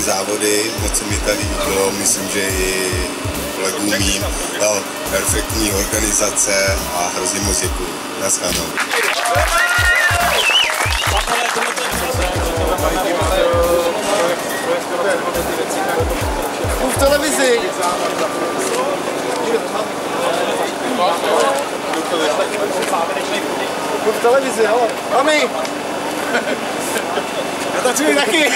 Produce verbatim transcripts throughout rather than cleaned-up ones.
ty závody, moc se mi tady líbilo, myslím, že i kolegům mým dal perfektní organizace a hrozně moc děkuju. Naschledanou. V televizi. V televizi, hele. Mami! Já tačuji taky.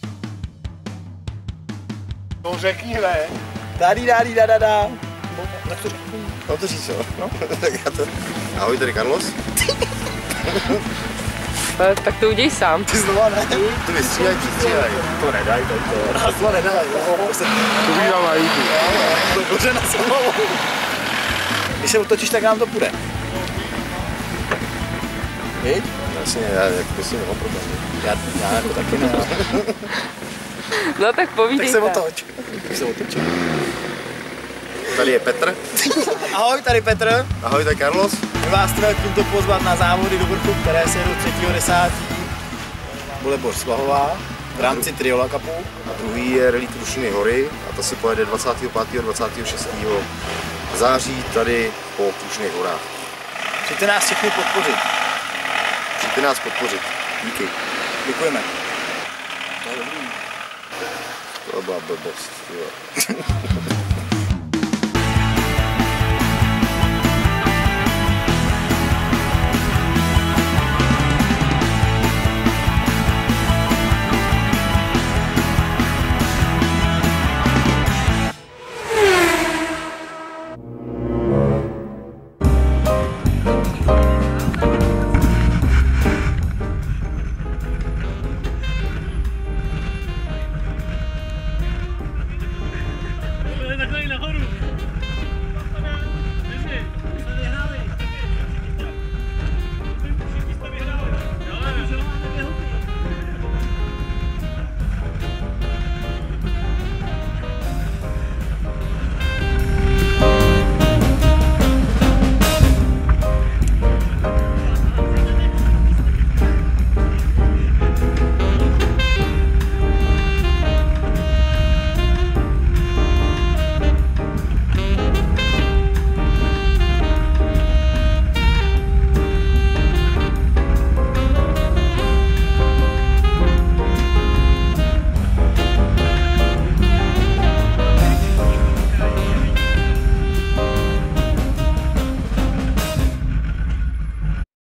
No řekni, ne. Tady, tady, da, da, da. No to říct, jo. No. Tak já to... Ahoj, tady Carlos. Tak to uděj sám. Ty znova ne. To vystřílej, přistřílej. To nedaj, to to. Raz, dva nedaj. To vydám na YouTube. To boře na samou. Když se otočíš, tak nám to půjde. Víš? Jasně, já jako myslím, nemám problém. Já, já jako taky ne. No tak povídejte. Tak se otoč. Tak se otoč. Tady je Petr. Ahoj, tady Petr. Ahoj, tady Carlos. My vás chceme tímto pozvat na závody do vrchu, které se do třetího desátého bude Bor Svahová v rámci Triola Cupu. A druhý je Rally Krušiny hory a to se pojede dvacátého pátého a dvacátého šestého září tady po Krušných horách. Přijďte nás všechny podpořit. Přijďte nás podpořit. Díky. Děkujeme. To byla blbost.